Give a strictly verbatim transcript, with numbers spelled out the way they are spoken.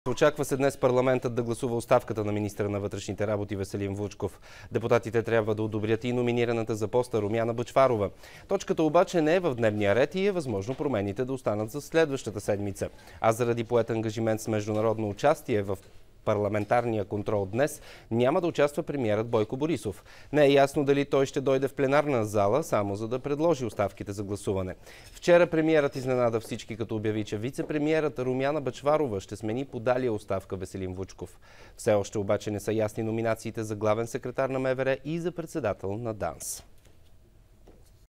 Очаква се днес парламентът да гласува оставката на министъра на вътрешните работи Веселин Вучков. Депутатите трябва да одобрят и номинираната за поста Румяна Бъчварова. Точката обаче не е в дневния ред и е възможно промените да останат за следващата седмица. А заради поет ангажимент с международно участие в парламентарния контрол днес няма да участва премиерът Бойко Борисов. Не е ясно дали той ще дойде в пленарна зала, само за да предложи оставките за гласуване. Вчера премиерът изненада всички, като обяви, че вице-премиерът Румяна Бъчварова ще смени подалия оставка Веселин Вучков. Все още обаче не са ясни номинациите за главен секретар на МВР и за председател на ДАНС.